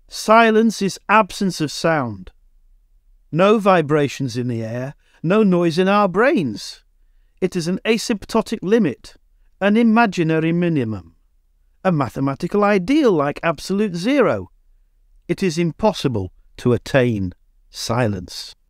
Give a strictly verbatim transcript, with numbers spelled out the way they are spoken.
Silence is absence of sound. No vibrations in the air, no noise in our brains. It is an asymptotic limit, an imaginary minimum, a mathematical ideal like absolute zero. It is impossible to attain silence.